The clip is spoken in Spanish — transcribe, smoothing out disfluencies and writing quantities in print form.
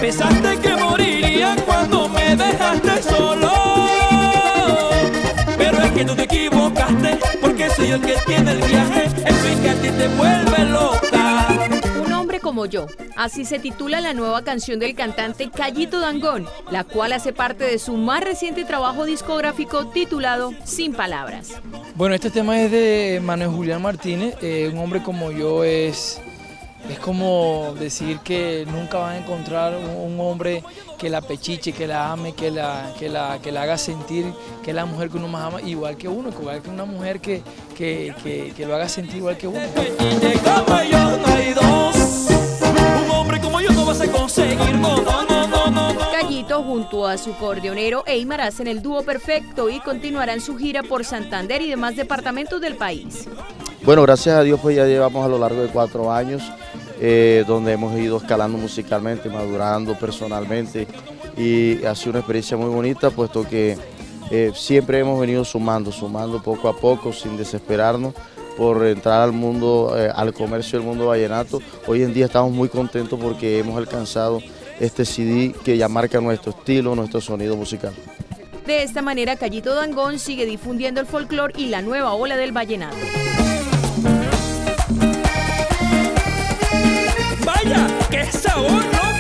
Pensaste que moriría cuando me dejaste solo, pero es que tú te equivocaste, porque soy yo el que tiene el viaje, el fin que a ti te vuelve loca. Un hombre como yo, así se titula la nueva canción del cantante Callito Dangond, la cual hace parte de su más reciente trabajo discográfico titulado Sin Palabras. Bueno, este tema es de Manuel Julián Martínez. Un hombre como yo es como decir que nunca van a encontrar un hombre que la pechiche, que la ame, que la haga sentir que es la mujer que uno más ama, igual que uno, igual que una mujer que lo haga sentir igual que uno. Pechiche como yo no hay dos, un hombre como yo no vas a conseguir, no. Callito junto a su acordeonero Eymar hacen el dúo perfecto y continuarán su gira por Santander y demás departamentos del país. Bueno, gracias a Dios pues ya llevamos a lo largo de 4 años donde hemos ido escalando musicalmente, madurando personalmente y ha sido una experiencia muy bonita puesto que siempre hemos venido sumando poco a poco sin desesperarnos por entrar al mundo, al comercio del mundo vallenato. Hoy en día estamos muy contentos porque hemos alcanzado este CD que ya marca nuestro estilo, nuestro sonido musical. De esta manera Callito Dangond sigue difundiendo el folclore y la nueva ola del vallenato. ¡Vaya! ¡Qué sabor! ¿No?